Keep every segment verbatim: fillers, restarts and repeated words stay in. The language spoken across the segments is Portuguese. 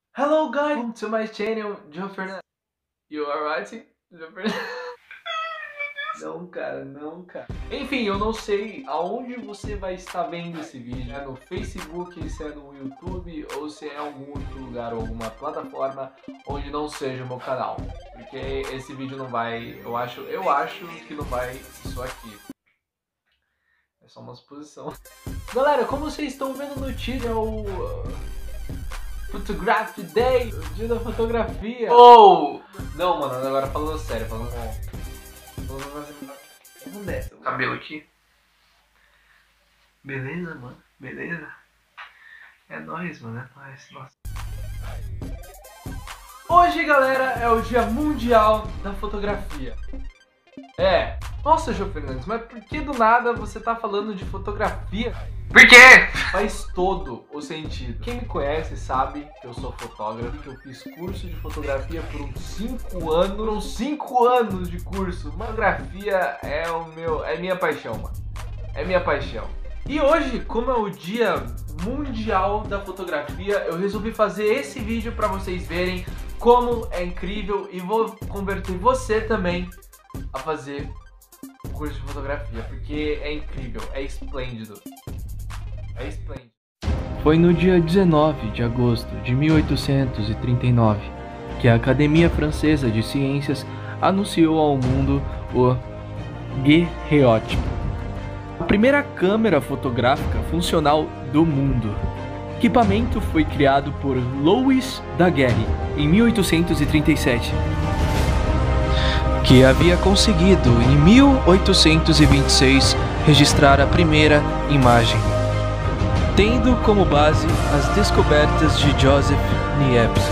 Hello guys, welcome to my channel, Joe Fernandes. You are writing? Joe Fernandes? Não, cara, não, cara. Enfim, eu não sei aonde você vai estar vendo esse vídeo. É no Facebook, se é no YouTube, ou se é em algum outro lugar ou alguma plataforma onde não seja o meu canal. Porque esse vídeo não vai, eu acho, eu acho que não vai isso aqui. É só uma suposição. Galera, como vocês estão vendo no título, é o... Photography Day, o dia da fotografia. Oh! Não, mano, agora falando sério, falando Vamos nessa. O cabelo aqui. Beleza, mano? Beleza? É nóis, mano, é nóis. Nossa. Hoje, galera, é o dia mundial da fotografia. É. Nossa, João Fernandes, mas por que do nada você tá falando de fotografia? Por quê? Faz todo o sentido. Quem me conhece sabe que eu sou fotógrafo, que eu fiz curso de fotografia por uns cinco anos. Por uns cinco anos de curso. Fotografia é o meu, é minha paixão, mano. É minha paixão. E hoje, como é o dia mundial da fotografia, eu resolvi fazer esse vídeo pra vocês verem como é incrível e vou converter você também a fazer o curso de fotografia, porque é incrível, é esplêndido. É esplêndido. Foi no dia dezenove de agosto de mil oitocentos e trinta e nove que a Academia Francesa de Ciências anunciou ao mundo o guerreótipo, a primeira câmera fotográfica funcional do mundo. O equipamento foi criado por Louis Daguerre em mil oitocentos e trinta e sete, que havia conseguido em mil oitocentos e vinte e seis registrar a primeira imagem, tendo como base as descobertas de Joseph Niepce.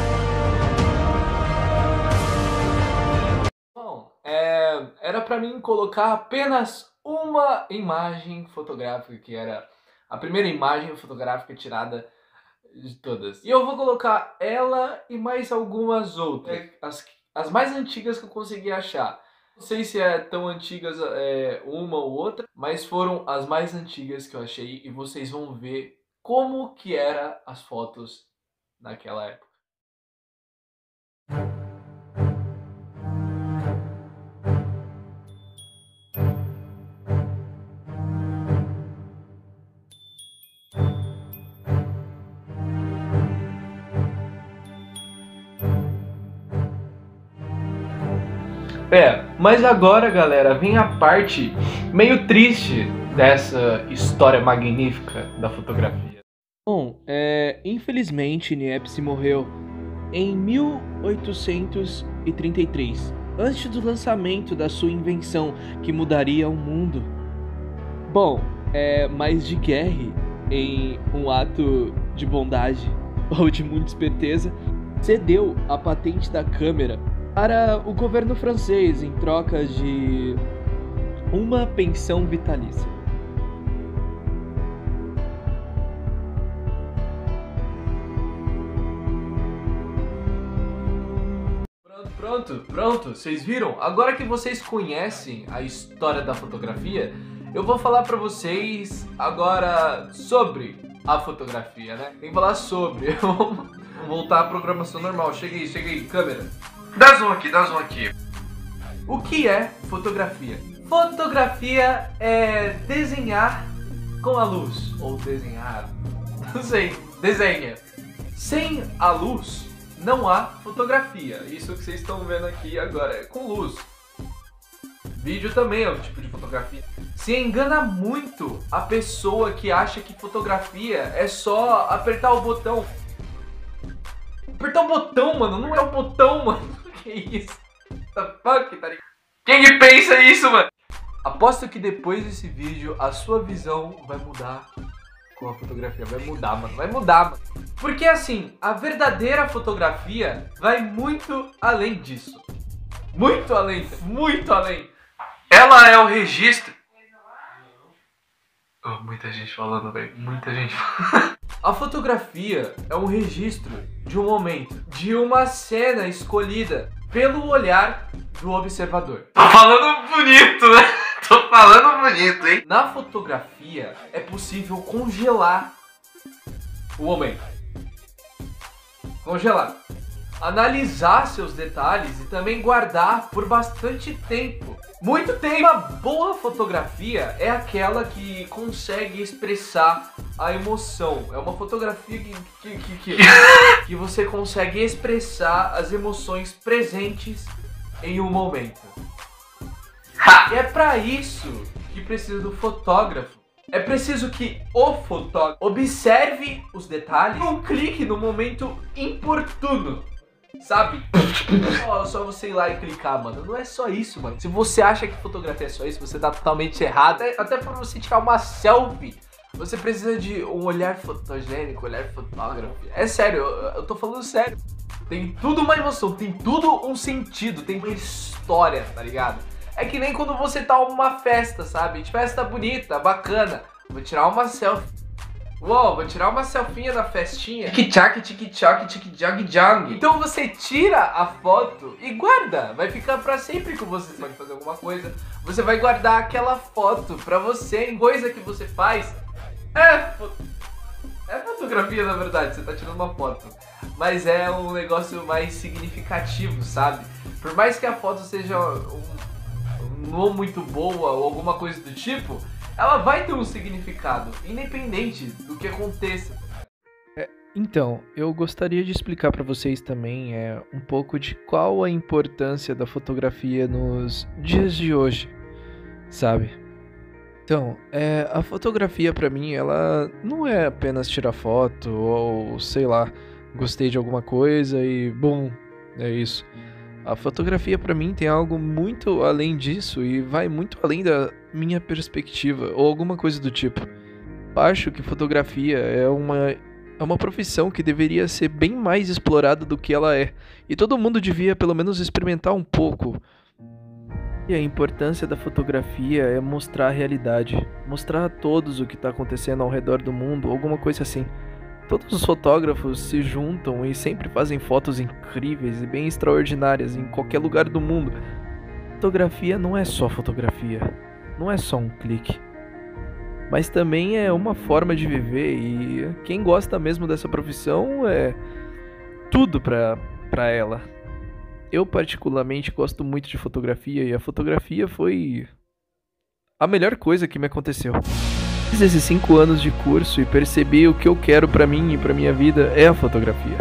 Bom, é, era para mim colocar apenas uma imagem fotográfica, que era a primeira imagem fotográfica tirada de todas. E eu vou colocar ela e mais algumas outras, as, as mais antigas que eu consegui achar. Não sei se é tão antigas é, uma ou outra, mas foram as mais antigas que eu achei e vocês vão ver como que eram as fotos naquela época. É, mas agora, galera, vem a parte meio triste dessa história magnífica da fotografia. Bom, é, infelizmente Niepce morreu em mil oitocentos e trinta e três, antes do lançamento da sua invenção que mudaria o mundo. Bom, é, mas de Guerre, em um ato de bondade ou de muita esperteza, cedeu a patente da câmera para o governo francês em troca de uma pensão vitalícia. Pronto, pronto, pronto, vocês viram? Agora que vocês conhecem a história da fotografia, eu vou falar pra vocês agora sobre a fotografia, né? Tem que falar sobre. Vamos voltar à programação normal. Chega aí, chega aí, câmera. Dá zoom aqui, dá zoom aqui. O que é fotografia? Fotografia é desenhar com a luz. Ou desenhar, não sei, desenha. Sem a luz, não há fotografia. Isso que vocês estão vendo aqui agora é com luz. Vídeo também é um tipo de fotografia. Se engana muito a pessoa que acha que fotografia é só apertar o botão. Apertar o botão, mano, não é o botão, mano. Que isso? What the fuck, tá ligado? Quem que pensa isso, mano? Aposto que depois desse vídeo a sua visão vai mudar com a fotografia. Vai mudar, mano. Vai mudar, mano. Porque assim, a verdadeira fotografia vai muito além disso. Muito além, muito além. Ela é o registro. Oh, muita gente falando, velho. Muita gente falando. A fotografia é um registro de um momento, de uma cena escolhida pelo olhar do observador. Tô falando bonito, né? Tô falando bonito, hein? Na fotografia é possível congelar o momento. congelar. Analisar seus detalhes e também guardar por bastante tempo. Muito tempo. Uma boa fotografia é aquela que consegue expressar a emoção. É uma fotografia que, que, que, que, que você consegue expressar as emoções presentes em um momento. E é pra isso que precisa do fotógrafo. É preciso que o fotógrafo observe os detalhes e não clique no momento importuno. Sabe? Só, só você ir lá e clicar, mano. Não é só isso, mano. Se você acha que fotografia é só isso, você tá totalmente errado. Até, até pra você tirar uma selfie, você precisa de um olhar fotogênico, olhar fotógrafo. É sério, eu, eu tô falando sério. Tem tudo uma emoção, tem tudo um sentido, tem uma história, tá ligado? É que nem quando você tá numa festa, sabe? De festa bonita, bacana. Vou tirar uma selfie. Uou, vou tirar uma selfinha da festinha. Tiki-tchac, tiki-tchac, tiki-jang-jang. Então você tira a foto e guarda. Vai ficar pra sempre com você. Você pode fazer alguma coisa. Você vai guardar aquela foto pra você. Coisa que você faz é, fo é fotografia, na verdade. Você tá tirando uma foto. Mas é um negócio mais significativo, sabe? Por mais que a foto seja um, não muito boa ou alguma coisa do tipo, ela vai ter um significado, independente do que aconteça. É, então, eu gostaria de explicar para vocês também é, um pouco de qual a importância da fotografia nos dias de hoje, sabe? Então, é, a fotografia para mim, ela não é apenas tirar foto ou, sei lá, gostei de alguma coisa e, bom, é isso. A fotografia para mim tem algo muito além disso e vai muito além da minha perspectiva ou alguma coisa do tipo. Eu acho que fotografia é uma, é uma profissão que deveria ser bem mais explorada do que ela é. E todo mundo devia pelo menos experimentar um pouco. E a importância da fotografia é mostrar a realidade, mostrar a todos o que está acontecendo ao redor do mundo, alguma coisa assim. Todos os fotógrafos se juntam e sempre fazem fotos incríveis e bem extraordinárias em qualquer lugar do mundo. Fotografia não é só fotografia, não é só um clique, mas também é uma forma de viver e quem gosta mesmo dessa profissão é tudo pra, pra ela. Eu particularmente gosto muito de fotografia e a fotografia foi a melhor coisa que me aconteceu. Fiz esses cinco anos de curso e percebi o que eu quero pra mim e pra minha vida é a fotografia.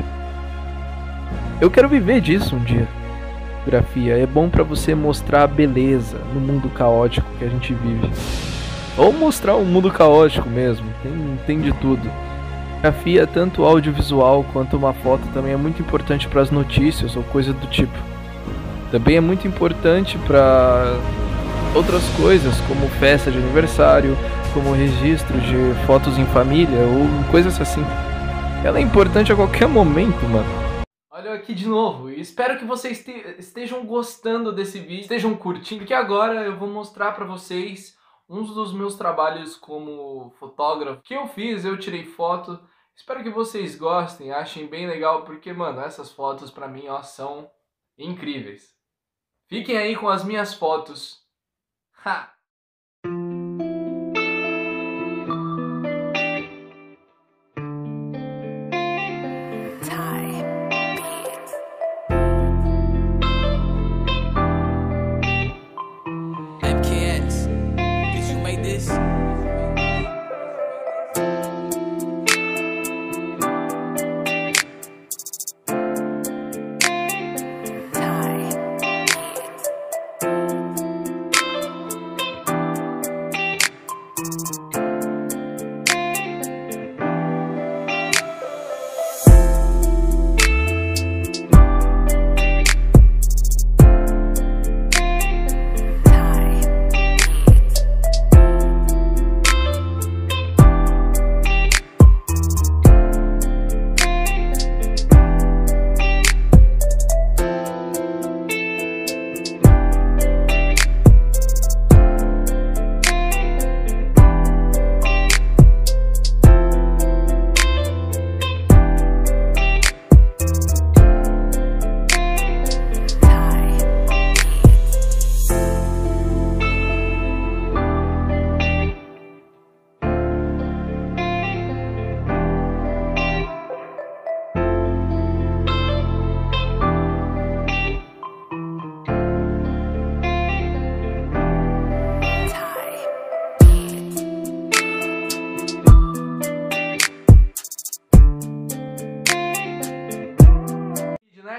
Eu quero viver disso um dia. Fotografia é bom pra você mostrar a beleza no mundo caótico que a gente vive. Ou mostrar um mundo caótico mesmo, tem, tem de tudo. Fotografia, tanto audiovisual quanto uma foto, também é muito importante para as notícias ou coisa do tipo. Também é muito importante para outras coisas, como festa de aniversário, como registro de fotos em família ou coisas assim. Ela é importante a qualquer momento, mano. Olha eu aqui de novo e espero que vocês estejam gostando desse vídeo, estejam curtindo, porque agora eu vou mostrar pra vocês uns dos meus trabalhos como fotógrafo que eu fiz, eu tirei foto. Espero que vocês gostem, achem bem legal, porque, mano, essas fotos pra mim, ó, são incríveis. Fiquem aí com as minhas fotos. Ha!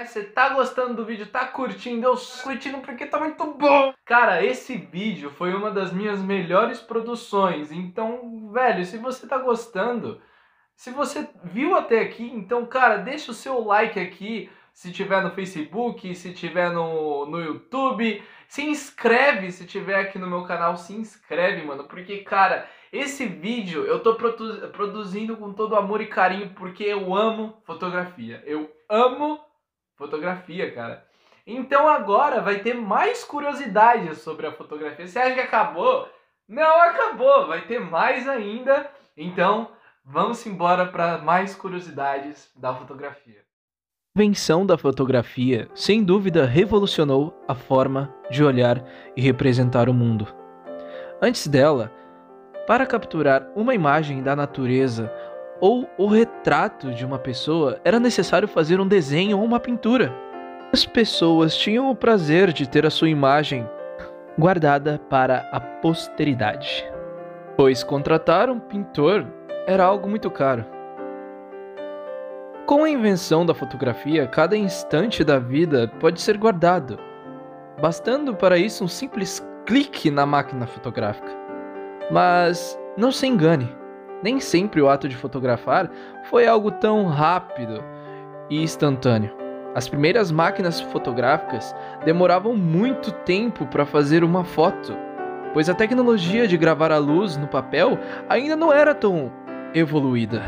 você tá gostando do vídeo, tá curtindo, eu tô curtindo porque tá muito bom. Cara, esse vídeo foi uma das minhas melhores produções, então, velho, se você tá gostando, se você viu até aqui, então, cara, deixa o seu like aqui, se tiver no Facebook, se tiver no, no YouTube, se inscreve se tiver aqui no meu canal, se inscreve, mano, porque, cara, esse vídeo eu tô produ produzindo com todo amor e carinho porque eu amo fotografia, eu amo fotografia, cara. Então agora vai ter mais curiosidades sobre a fotografia. Você acha que acabou? Não acabou, vai ter mais ainda, então vamos embora para mais curiosidades da fotografia. A invenção da fotografia, sem dúvida, revolucionou a forma de olhar e representar o mundo. Antes dela, para capturar uma imagem da natureza ou o retrato de uma pessoa, era necessário fazer um desenho ou uma pintura. As pessoas tinham o prazer de ter a sua imagem guardada para a posteridade, pois contratar um pintor era algo muito caro. Com a invenção da fotografia, cada instante da vida pode ser guardado, bastando para isso um simples clique na máquina fotográfica. Mas não se engane, nem sempre o ato de fotografar foi algo tão rápido e instantâneo. As primeiras máquinas fotográficas demoravam muito tempo para fazer uma foto, pois a tecnologia de gravar a luz no papel ainda não era tão evoluída.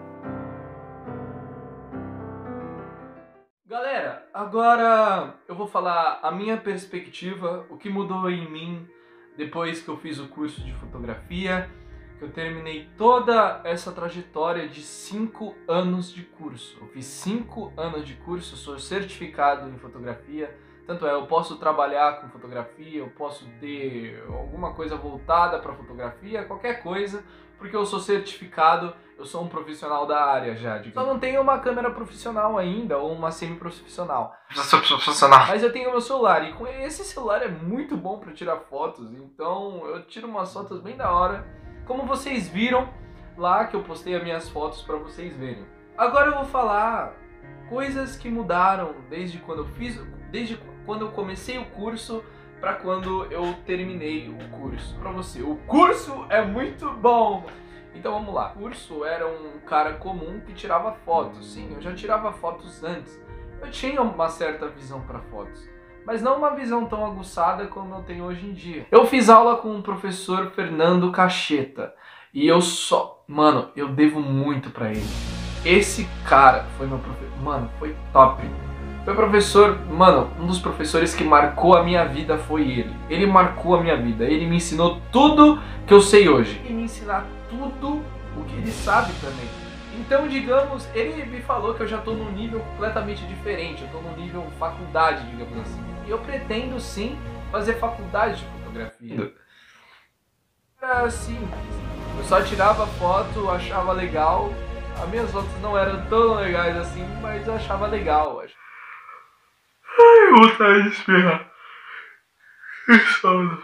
Galera, agora eu vou falar a minha perspectiva, o que mudou em mim depois que eu fiz o curso de fotografia, que eu terminei toda essa trajetória de cinco anos de curso. Eu fiz cinco anos de curso, sou certificado em fotografia, tanto é, eu posso trabalhar com fotografia, eu posso ter alguma coisa voltada para fotografia, qualquer coisa, porque eu sou certificado, eu sou um profissional da área já. Digamos. Só não tenho uma câmera profissional ainda, ou uma semi-profissional. Já sou profissional. Mas eu tenho meu celular, e com esse celular é muito bom para tirar fotos, então eu tiro umas fotos bem da hora, como vocês viram lá que eu postei as minhas fotos para vocês verem. Agora eu vou falar coisas que mudaram desde quando eu fiz, desde quando eu comecei o curso para quando eu terminei o curso. Para você, o curso é muito bom. Então vamos lá. O curso era um cara comum que tirava fotos. Sim, eu já tirava fotos antes. Eu tinha uma certa visão para fotos, mas não uma visão tão aguçada como eu tenho hoje em dia. Eu fiz aula com o professor Fernando Cacheta e eu só... Mano, eu devo muito pra ele. Esse cara foi meu professor... Mano, foi top. Foi professor... Mano, um dos professores que marcou a minha vida foi ele. Ele marcou a minha vida. Ele me ensinou tudo que eu sei hoje. E me ensinar tudo o que ele sabe também. Então, digamos, ele me falou que eu já tô num nível completamente diferente. Eu tô num nível faculdade, digamos assim. E eu pretendo, sim, fazer faculdade de fotografia. Era simples. Eu só tirava foto, achava legal. As minhas fotos não eram tão legais assim, mas eu achava legal. Ai, eu vontade de espirrar. Que sono.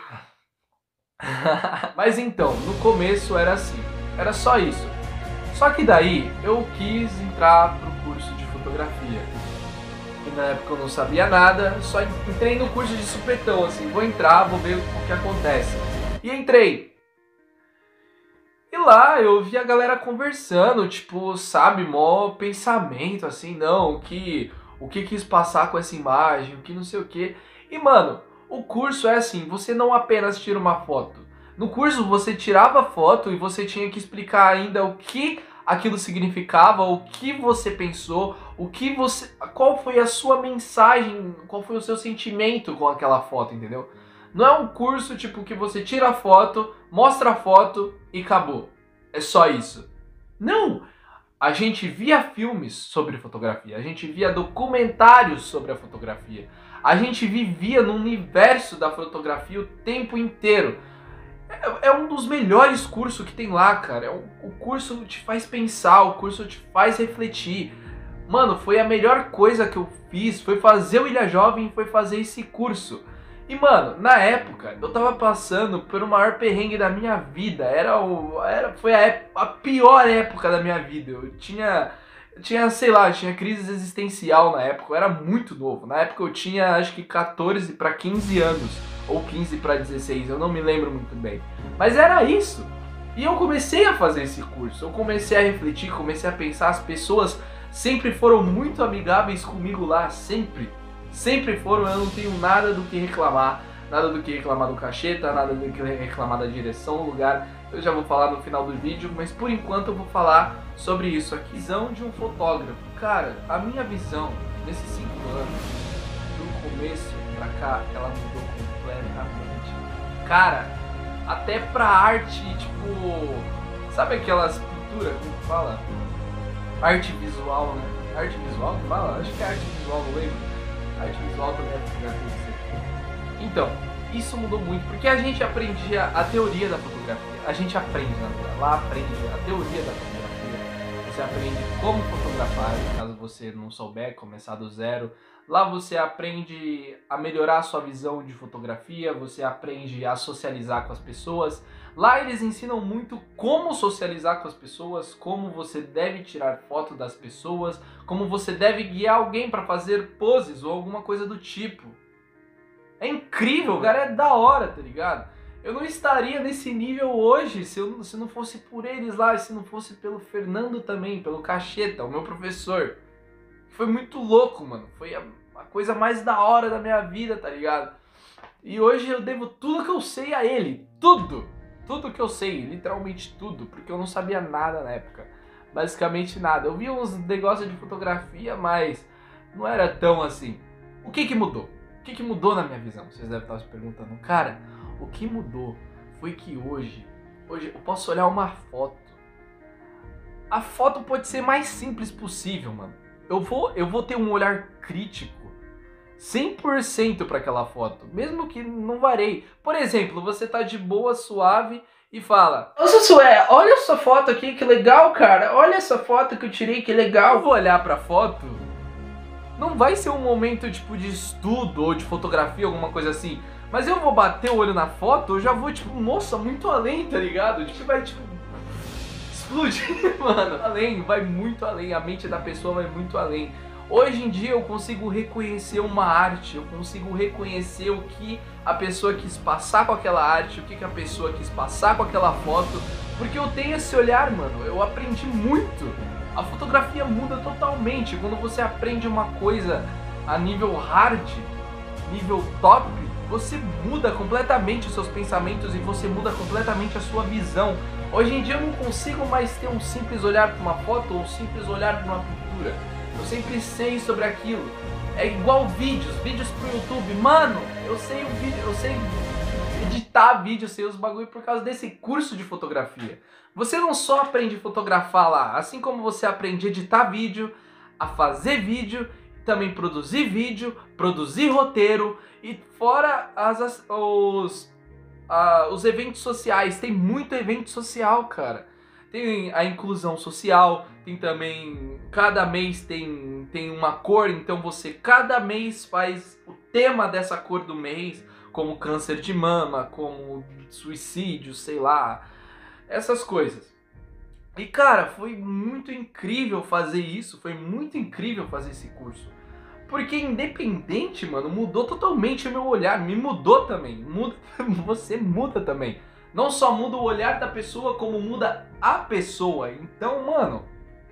Mas então, no começo era assim. Era só isso. Só que daí eu quis entrar pro curso de fotografia. E na época eu não sabia nada, só entrei no curso de supetão, assim, vou entrar, vou ver o que acontece. E entrei. E lá eu vi a galera conversando, tipo, sabe, mó pensamento, assim, não, o que, o que quis passar com essa imagem, o que não sei o que. E mano, o curso é assim, você não apenas tira uma foto. No curso você tirava foto e você tinha que explicar ainda o que aquilo significava, o que você pensou, o que você, qual foi a sua mensagem, qual foi o seu sentimento com aquela foto, entendeu? Não é um curso tipo que você tira a foto, mostra a foto e acabou. É só isso. Não! A gente via filmes sobre fotografia, a gente via documentários sobre a fotografia, a gente vivia no universo da fotografia o tempo inteiro. É, é um dos melhores cursos que tem lá, cara. É um, o curso te faz pensar, o curso te faz refletir. Mano, foi a melhor coisa que eu fiz, foi fazer o Ilha Jovem, foi fazer esse curso. E mano, na época, eu tava passando por o maior perrengue da minha vida. Era o, era, foi a, a pior época da minha vida. Eu tinha, tinha, sei lá, tinha crise existencial na época, eu era muito novo. Na época eu tinha, acho que quatorze para quinze anos, ou quinze para dezesseis, eu não me lembro muito bem. Mas era isso. E eu comecei a fazer esse curso, eu comecei a refletir, comecei a pensar, as pessoas sempre foram muito amigáveis comigo lá, sempre. Sempre foram, eu não tenho nada do que reclamar, nada do que reclamar do cacheta, nada do que reclamar da direção, do lugar. Eu já vou falar no final do vídeo, mas por enquanto eu vou falar sobre isso aqui. Visão de um fotógrafo. Cara, a minha visão nesses cinco anos, do começo pra cá, ela mudou completamente. Cara, até pra arte, tipo, sabe aquelas pinturas, como fala? Arte visual, né? Arte visual que fala? Acho que é arte visual, não lembro. Arte visual também é fotografia. Então, isso mudou muito, porque a gente aprendia a teoria da fotografia. A gente aprende, né? Lá aprende a teoria da fotografia. Você aprende como fotografar, caso você não souber, começar do zero. Lá você aprende a melhorar a sua visão de fotografia, você aprende a socializar com as pessoas. Lá eles ensinam muito como socializar com as pessoas, como você deve tirar foto das pessoas, como você deve guiar alguém para fazer poses ou alguma coisa do tipo. É incrível, o cara é da hora, tá ligado? Eu não estaria nesse nível hoje se, eu, se não fosse por eles lá, se não fosse pelo Fernando também, pelo Cacheta, o meu professor. Foi muito louco, mano. Foi a, a coisa mais da hora da minha vida, tá ligado? E hoje eu devo tudo que eu sei a ele. Tudo! Tudo que eu sei, literalmente tudo, porque eu não sabia nada na época. Basicamente nada. Eu via uns negócios de fotografia, mas não era tão assim. O que que mudou? O que que mudou na minha visão? Vocês devem estar se perguntando. Cara, o que mudou foi que hoje, hoje eu posso olhar uma foto. A foto pode ser mais simples possível, mano. Eu vou, eu vou ter um olhar crítico cem por cento para aquela foto, mesmo que não varie. Por exemplo, você tá de boa, suave e fala: Nossa, Sué, olha essa foto aqui, que legal, cara. Olha essa foto que eu tirei, que legal. Eu vou olhar pra foto, não vai ser um momento tipo de estudo ou de fotografia, alguma coisa assim. Mas eu vou bater o olho na foto, eu já vou tipo, nossa, muito além, tá ligado? Tipo, vai tipo explodir, mano. Além, vai muito além, a mente da pessoa vai muito além. Hoje em dia eu consigo reconhecer uma arte, eu consigo reconhecer o que a pessoa quis passar com aquela arte, o que a pessoa quis passar com aquela foto, porque eu tenho esse olhar, mano, eu aprendi muito. A fotografia muda totalmente quando você aprende uma coisa a nível hard, nível top, você muda completamente os seus pensamentos e você muda completamente a sua visão. Hoje em dia eu não consigo mais ter um simples olhar para uma foto ou um simples olhar para uma pintura. Eu sempre sei sobre aquilo. É igual vídeos, vídeos pro YouTube. Mano, eu sei o vídeo, eu sei editar vídeo, sei os bagulho por causa desse curso de fotografia. Você não só aprende a fotografar lá, assim como você aprende a editar vídeo, a fazer vídeo, também produzir vídeo, produzir roteiro e fora as, as, os, a, os eventos sociais. Tem muito evento social, cara. Tem a inclusão social, tem também, cada mês tem, tem uma cor, então você cada mês faz o tema dessa cor do mês, como câncer de mama, como suicídio, sei lá, essas coisas. E cara, foi muito incrível fazer isso, foi muito incrível fazer esse curso. Porque independente, mano, mudou totalmente o meu olhar, me mudou também, muda, você muda também. Não só muda o olhar da pessoa, como muda a pessoa. Então, mano,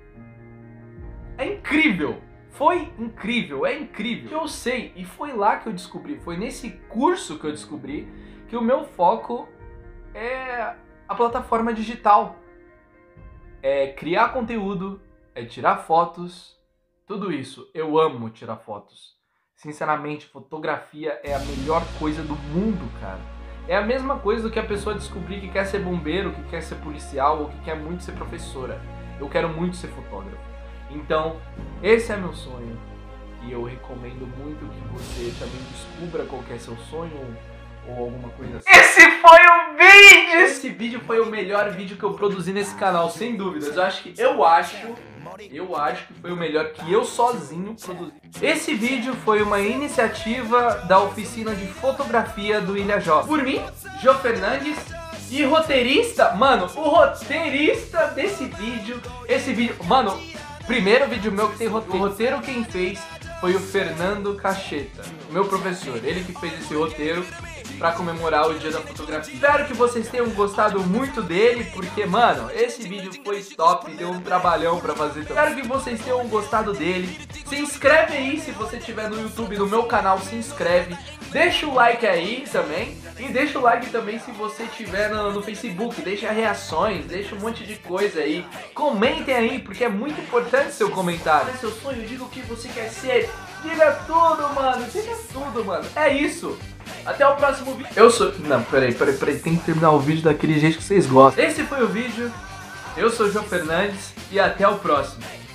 é incrível. Foi incrível, é incrível. Eu sei, e foi lá que eu descobri, foi nesse curso que eu descobri que o meu foco é a plataforma digital. É criar conteúdo, é tirar fotos, tudo isso. Eu amo tirar fotos. Sinceramente, fotografia é a melhor coisa do mundo, cara. É a mesma coisa do que a pessoa descobrir que quer ser bombeiro, que quer ser policial ou que quer muito ser professora. Eu quero muito ser fotógrafo. Então, esse é meu sonho. E eu recomendo muito que você também descubra qual que é seu sonho ou, ou alguma coisa assim. Esse foi o vídeo! Esse vídeo foi o melhor vídeo que eu produzi nesse canal, sem dúvidas. Eu acho que... Eu acho... Eu acho que foi o melhor que eu sozinho produzi. Esse vídeo foi uma iniciativa da oficina de fotografia do Ilha Jó. Por mim, Jô Fernandes, e roteirista, mano, o roteirista desse vídeo, esse vídeo, mano, Primeiro vídeo meu que tem roteiro. O roteiro quem fez foi o Fernando Cacheta, meu professor. Ele que fez esse roteiro pra comemorar o dia da fotografia. Espero que vocês tenham gostado muito dele, porque, mano, esse vídeo foi top, deu um trabalhão pra fazer também. Espero que vocês tenham gostado dele. Se inscreve aí se você estiver no YouTube, no meu canal, se inscreve. Deixa o like aí também. E deixa o like também se você estiver no, no Facebook. Deixa reações, deixa um monte de coisa aí. Comentem aí, porque é muito importante seu comentário. Qual é seu sonho? Diga o que você quer ser. Diga tudo, mano. Diga tudo, mano. É isso. Até o próximo vídeo. Eu sou... Não, peraí, peraí, peraí. Tem que terminar o vídeo daquele jeito que vocês gostam. Esse foi o vídeo. Eu sou o João Fernandes. E até o próximo.